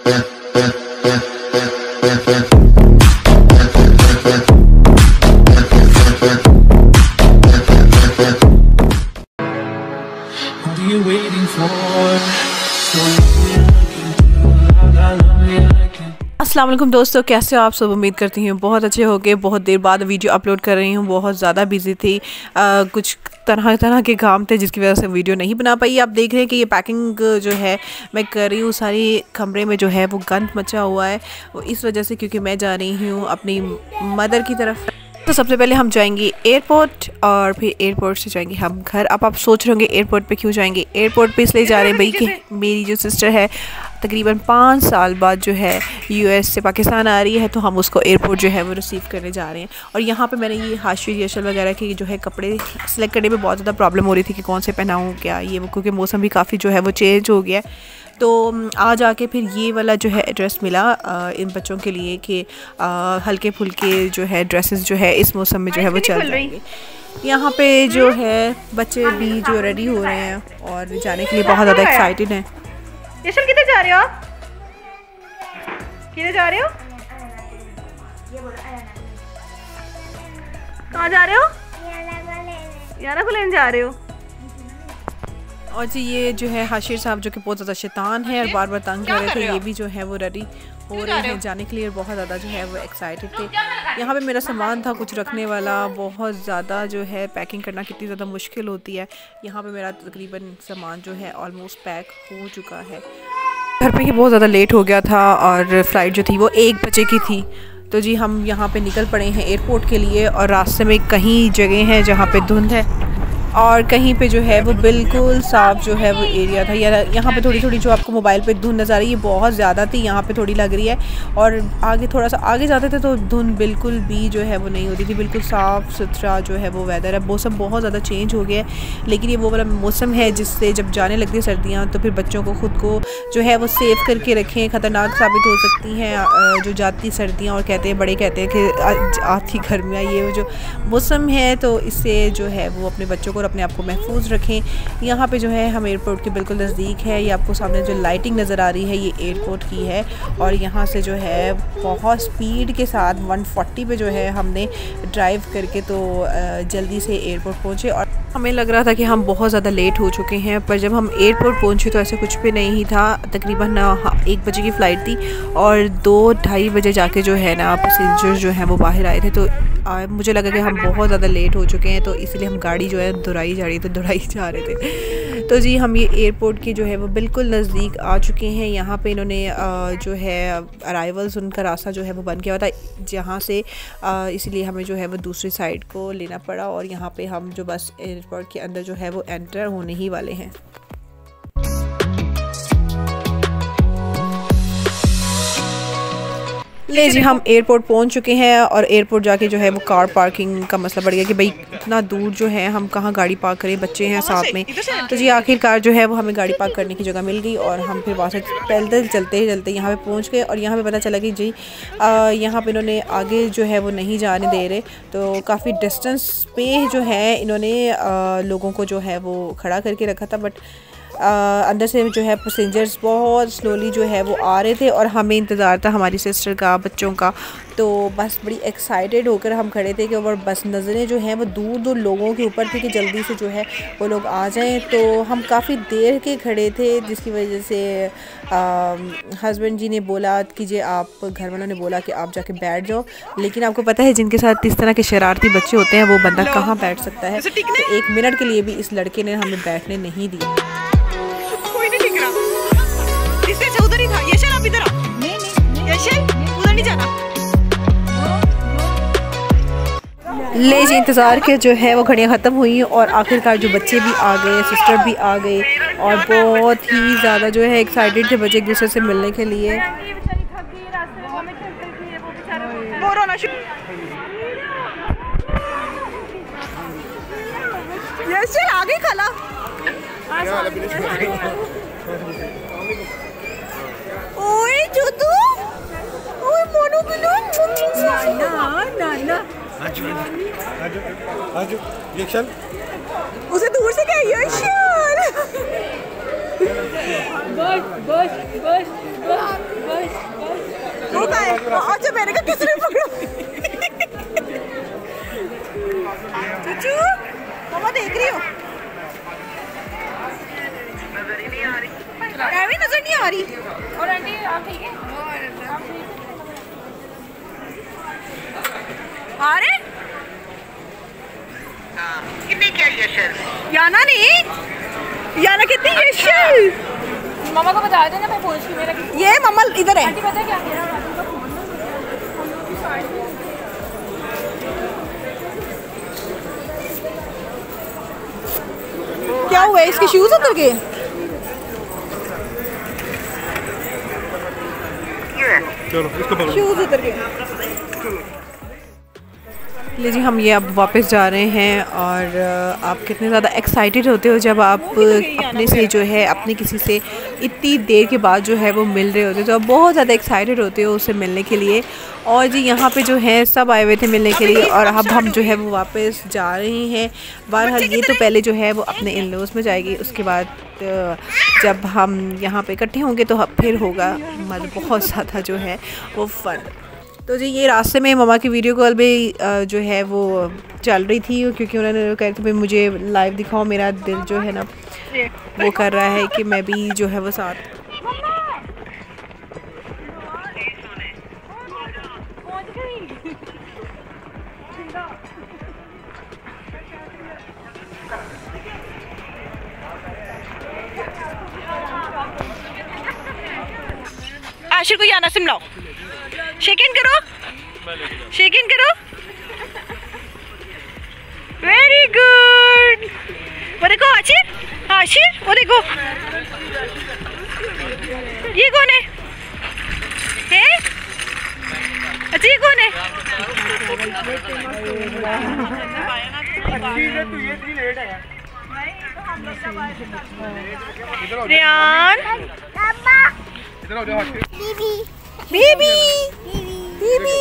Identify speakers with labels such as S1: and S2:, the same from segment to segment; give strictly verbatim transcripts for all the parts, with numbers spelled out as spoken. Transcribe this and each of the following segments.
S1: अस्सलाम वालेकुम दोस्तों, कैसे हो आप सब। उम्मीद करती हूँ बहुत अच्छे हो गए। बहुत देर बाद वीडियो अपलोड कर रही हूँ, बहुत ज़्यादा बिजी थी, आ, कुछ तरह तरह के काम थे जिसकी वजह से वीडियो नहीं बना पाई। आप देख रहे हैं कि ये पैकिंग जो है मैं कर रही हूँ, सारी कमरे में जो है वो गंद मचा हुआ है, वो इस वजह से क्योंकि मैं जा रही हूँ अपनी मदर की तरफ। तो सबसे पहले हम जाएंगे एयरपोर्ट और फिर एयरपोर्ट से जाएंगे हम घर। अब आप सोच रहे होंगे एयरपोर्ट पे क्यों जाएंगे। एयरपोर्ट पे इसलिए जा रहे हैं भाई कि मेरी जो सिस्टर है तकरीबन पाँच साल बाद जो है यूएस से पाकिस्तान आ रही है, तो हम उसको एयरपोर्ट जो है वो रिसीव करने जा रहे हैं। और यहाँ पे मैंने ये हाशिर यशल वगैरह के जो है कपड़े सेलेक्ट करने में बहुत ज़्यादा प्रॉब्लम हो रही थी कि कौन से पहनाऊँ क्या ये वो, क्योंकि मौसम भी काफ़ी जो है वो चेंज हो गया है। तो आज आके फिर ये वाला जो है एड्रेस मिला आ, इन बच्चों के लिए कि आ, हल्के फुल्के जो है ड्रेसेस जो है इस मौसम में जो है वो चल जाएंगे। यहाँ पे जो है बच्चे भी जो रेडी हो रहे हैं और जाने के लिए बहुत ज़्यादा एक्साइटेड हैं।
S2: यशल किधर जा रहे हो आप? किधर जा रहे हो? कहाँ जा रहे हो? याना को लेने जा रहे हो?
S1: और जी ये जो है हाशिर साहब जो कि बहुत ज़्यादा शैतान है और बार बार तंग कर रहे थे, ये भी जो है वो रेडी हो रहे हैं जाने के लिए, बहुत ज़्यादा जो है वो एक्साइटेड थे। यहाँ पे मेरा सामान था कुछ रखने वाला, बहुत ज़्यादा जो है पैकिंग करना कितनी ज़्यादा मुश्किल होती है। यहाँ पे मेरा तकरीबन सामान जो है ऑलमोस्ट पैक हो चुका है। घर पे ही बहुत ज़्यादा लेट हो गया था और फ़्लाइट जो थी वो एक बजे की थी। तो जी हम यहाँ पे निकल पड़े हैं एयरपोर्ट के लिए और रास्ते में कहीं जगह है जहाँ पे धुंध है और कहीं पे जो है वो बिल्कुल साफ जो है वो एरिया था। या यहाँ पे थोड़ी थोड़ी जो आपको मोबाइल पे धुंध नज़र आ रही है बहुत ज़्यादा थी, यहाँ पे थोड़ी लग रही है। और आगे थोड़ा सा आगे जाते थे तो धुंध बिल्कुल भी जो है वो नहीं होती थी, बिल्कुल साफ़ सुथरा जो है वो वेदर है। मौसम बहुत ज़्यादा चेंज हो गया है, लेकिन ये वो वाला मौसम है जिससे जब जाने लगती है सर्दियाँ तो फिर बच्चों को ख़ुद को जो है वो सेव करके रखें, ख़तरनाक साबित हो सकती हैं जो जाती सर्दियाँ। और कहते हैं बड़े कहते हैं कि आती गर्मियाँ, ये जो मौसम है तो इससे जो है वो अपने बच्चों को अपने आप को महफूज रखें। यहाँ पे जो है हम एयरपोर्ट के बिल्कुल नज़दीक है, ये आपको सामने जो लाइटिंग नज़र आ रही है ये एयरपोर्ट की है। और यहाँ से जो है बहुत स्पीड के साथ एक सौ चालीस पे जो है हमने ड्राइव करके तो जल्दी से एयरपोर्ट पहुँचे। और हमें लग रहा था कि हम बहुत ज़्यादा लेट हो चुके हैं, पर जब हम एयरपोर्ट पहुँचे तो ऐसे कुछ भी नहीं था। तकरीबन एक बजे की फ़्लाइट थी और दो ढाई बजे जाके जो है ना पैसेंजर जो हैं वो बाहर आए थे। तो आ, मुझे लगा कि हम बहुत ज़्यादा लेट हो चुके हैं, तो इसलिए हम गाड़ी जो है दुराई जा रही थी दुराई जा रहे थे। तो जी हम ये एयरपोर्ट के जो है वो बिल्कुल नज़दीक आ चुके हैं। यहाँ पे इन्होंने जो है अराइवल्स उनका रास्ता जो है वो बंद किया हुआ था जहाँ से, इसलिए हमें जो है वो दूसरी साइड को लेना पड़ा। और यहाँ पे हम जो बस एयरपोर्ट के अंदर जो है वो एंटर होने ही वाले हैं। ले जी हम एयरपोर्ट पहुंच चुके हैं और एयरपोर्ट जाके जो है वो कार पार्किंग का मसला बढ़ गया कि भाई इतना दूर जो है हम कहाँ गाड़ी पार्क करें, बच्चे हैं साथ में। तो जी आखिरकार जो है वो हमें गाड़ी पार्क करने की जगह मिल गई और हम फिर वहाँ से पैदल चलते चलते यहाँ पे पहुँच गए। और यहाँ पे पता चला कि जी आ, यहाँ पे इन्होंने आगे जो है वो नहीं जाने दे रहे, तो काफ़ी डिस्टेंस पे जो है इन्होंने आ, लोगों को जो है वो खड़ा करके रखा था। बट Uh, अंदर से जो है पैसेंजर्स बहुत स्लोली जो है वो आ रहे थे और हमें इंतज़ार था हमारी सिस्टर का, बच्चों का। तो बस बड़ी एक्साइटेड होकर हम खड़े थे कि और बस नज़रें जो हैं वो दूर दूर लोगों के ऊपर थी कि जल्दी से जो है वो लोग आ जाएं। तो हम काफ़ी देर के खड़े थे जिसकी वजह से हस्बैंड जी ने बोला कि जे आप, घर वालों ने बोला कि आप जाके बैठ जाओ। लेकिन आपको पता है जिनके साथ इस तरह के शरारती बच्चे होते हैं वो बंदा कहाँ बैठ सकता है। तो एक मिनट के लिए भी इस लड़के ने हमें बैठने नहीं दिया।
S2: उधर ही था। यशल आप इधर आओ। नहीं नहीं यशल उधर नहीं जाना।
S1: ले जी इंतज़ार के जो है वो घड़ियाँ ख़त्म हुई और आखिरकार जो बच्चे भी आ गए, सिस्टर भी आ गए और बहुत ही ज़्यादा जो है एक्साइटेड थे बच्चे एक दूसरे से मिलने के लिए।
S2: यशल आगे खला। ओए जुदू, ओए मोनू बिलू, नाना नाना। आजू आजू आजू यशल उसे दूर से क्या यशल। बस बस बस बस अच्छा मैंने कहा किसने पकड़ा? चुचू मम्मा देख रही हो? नजर ही नहीं आ रही। भी नजर नहीं आ रही। और आंटी आप ठीक है? आ रहे? कितनी क्या यशल? याना नहीं, याना कितनी यशल?
S3: मामा को बता देना मैं पूछ के मेरा
S2: ये मामा इधर है।
S3: आंटी पता है क्या
S2: क्या हुआ है? इसके शूज उतर गए?
S4: चलो इसको पकड़ो।
S2: शूज उतर गए।
S1: ले जी हम ये अब वापस जा रहे हैं और आप कितने ज़्यादा एक्साइटेड होते हो जब आप अपने से जो है अपने किसी से इतनी देर के बाद जो है वो मिल रहे होते हो, तो आप बहुत ज़्यादा एक्साइटेड होते हो उससे मिलने के लिए। और जी यहाँ पे जो है सब आए हुए थे मिलने के लिए और अब हम जो है वो वापस जा रहे हैं। बहरहाल ये तो पहले जो है वो अपने इन लॉज में जाएगी, उसके बाद जब हम यहाँ पे इकट्ठे होंगे तो फिर होगा मतलब बहुत ज़्यादा जो है वो फन। तो जी ये रास्ते में ममा की वीडियो कॉल भी जो है वो चल रही थी क्योंकि उन्होंने कहा कि भाई मुझे लाइव दिखाओ, मेरा दिल जो है ना वो कर रहा है कि मैं भी जो है वो साथ।
S2: आशिर को याना से मिलाओ, शेक इन करो, शेक इन करो। Very good. वो देखो आशिर, आशिर वो देखो, ये कौन है? हैं? अच्छा ये कौन है? Riyan, baby baby baby.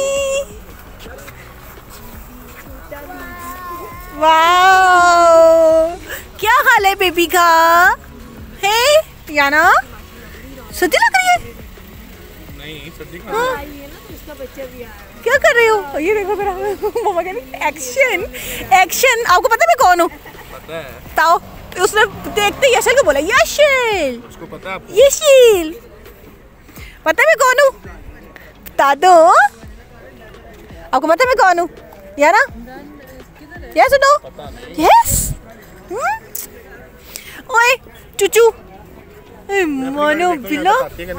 S2: Wow क्या हाल है बेबी का? है याना सच्ची लग रही है?
S4: नहीं सच्ची
S2: हाँ? क्या कर रहे हो? ये देखो मेरा मम्मा कह रही एक्शन एक्शन। आपको पता है मैं कौन हूँ?
S4: पता है।
S2: ताओ उसने देखते ही यशल को बोला यशल।
S4: उसको पता है आपको?
S2: यशल पता है मैं कौन हूँ? बता दो। आपको पता है मैं कौन हूँ? Yana yes no yes. ओए चुचू मानो बिलो।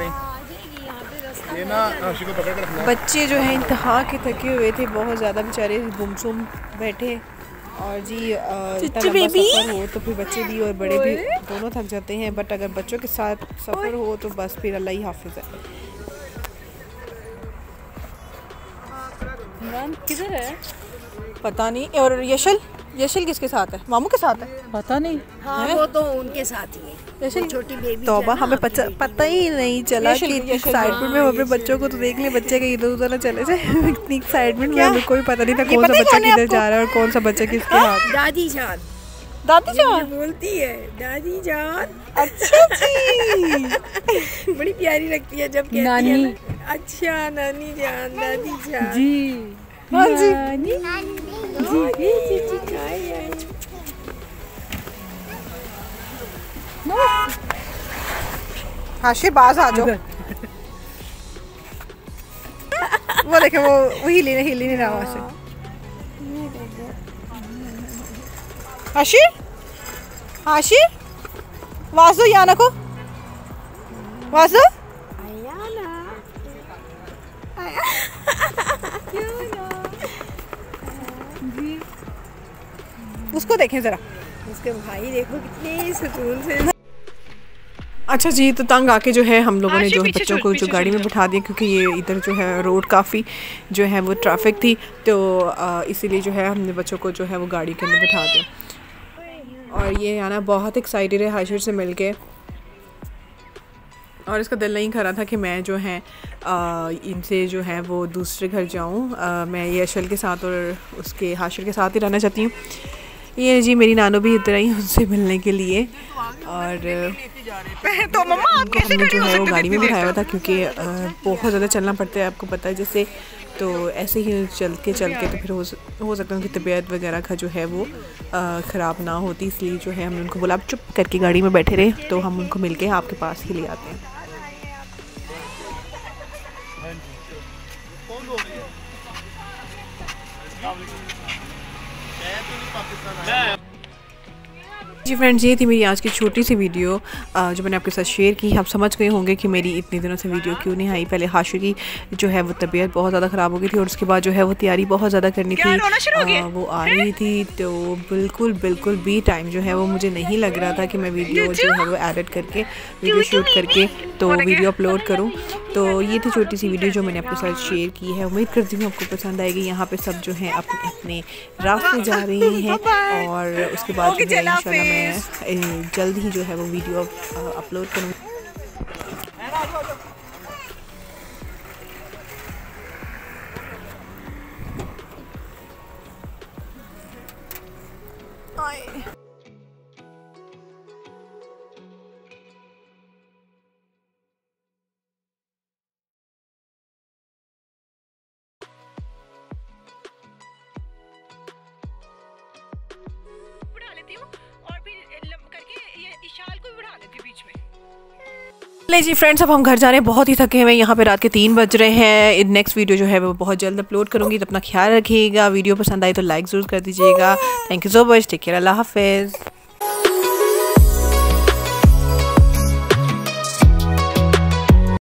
S4: ये ना आशिक को पकड़ के रखना।
S1: बच्चे जो है इंतहा के थके हुए थे बहुत ज़्यादा, बेचारे गुमसुम बैठे। और जी इतना लंबा सफ़र हो तो फिर बच्चे भी और बड़े भी दोनों थक जाते हैं, बट अगर बच्चों के साथ सफ़र हो तो बस फिर अल्लाह ही हाफिज़ है।
S3: किधर है
S2: पता नहीं। और यशल यशल किसके साथ है? मामू के साथ है?
S3: पता नहीं।
S5: हाँ वो तो उनके साथ ही है।
S2: यशल
S5: छोटी बेबी
S1: तौबा हमें पता पता ही नहीं चला कि इतनी एक्साइटमेंट में अपने बच्चों को तो देख ले, बच्चे का इधर उधर ना चले जाए। इतनी एक्साइटमेंट में हमें कोई पता नहीं था कौन सा बच्चा किधर जा रहा है और कौन सा बच्चा किसके हाथ।
S5: दादी जान
S2: दादी जान
S5: बोलती है दादी जान।
S2: अच्छा जी।
S5: बड़ी प्यारी लगती है जब कहती
S3: नानी।
S5: है ना, अच्छा नानी जान दादी जान
S3: जी
S2: हाँ जी
S5: जी जी जी जी।
S2: हाशिर बाज आ जाओ। वो देखे वो वो हिली नहीं हिली नहीं रहा वहाँ से। हाशिर हाशिर वासु याना को वासु उसको देखें जरा।
S5: उसके भाई देखो कितने सुकून से।
S1: अच्छा जी तो तंग आके जो है हम लोगों ने जो है बच्चों को जो गाड़ी में बिठा दिया क्योंकि ये इधर जो है रोड काफ़ी जो है वो ट्रैफिक थी, तो इसीलिए जो है हमने बच्चों को जो है वो गाड़ी के अंदर बिठा दिया। और ये आना बहुत एक्साइटेड है हाशिर से मिलके, और इसका दिल नहीं कर रहा था कि मैं जो है इनसे जो है वो दूसरे घर जाऊँ। मैं यशल के साथ और उसके हाशिर के साथ ही रहना चाहती हूँ, ये जी मेरी नानू भी इधर आई उनसे मिलने के लिए, और
S2: तो मम्मा आप कैसे
S1: हमने जो है वो गाड़ी में बिठाया हुआ था क्योंकि बहुत ज़्यादा चलना पड़ता है, आपको पता है जैसे, तो ऐसे ही चल के चल के तो फिर हो हो सकता है उनकी तबीयत वगैरह का जो है वो ख़राब ना होती, इसलिए जो है हमने उनको बोला आप चुप करके गाड़ी में बैठे रहे, तो हम उनको मिल के आपके पास ही ले आते हैं। जी फ्रेंड्स, ये थी मेरी आज की छोटी सी वीडियो जो मैंने आपके साथ शेयर की। आप समझ गए होंगे कि मेरी इतने दिनों से वीडियो क्यों नहीं आई। पहले हाशु की जो है वो तबीयत बहुत ज़्यादा ख़राब हो गई थी और उसके बाद जो है वो तैयारी बहुत ज़्यादा करनी थी, आ, वो आ रही थी, तो बिल्कुल बिल्कुल भी टाइम जो है वो मुझे नहीं लग रहा था कि मैं वीडियो जो है वो एडिट करके वीडियो शूट करके तो वीडियो अपलोड करूँ। तो ये थी छोटी सी वीडियो जो मैंने आपके साथ शेयर की है। उम्मीद करती हूँ आपको पसंद आएगी। यहाँ पे सब जो है अपने अपने रास्ते जा रही हैं और उसके बाद जो है इंशाल्लाह मैं जल्द ही जो है वो वीडियो अपलोड करूँगी। ले जी फ्रेंड्स, अब हम घर जा रहे हैं, बहुत ही थके हुए हैं। यहाँ पे रात के तीन बज रहे हैं। नेक्स्ट वीडियो जो है वो बहुत जल्द अपलोड करूँगी, तो अपना ख्याल रखिएगा। वीडियो पसंद आई तो लाइक ज़रूर कर दीजिएगा। Thank you so much, take care, अल्लाह हाफिज़।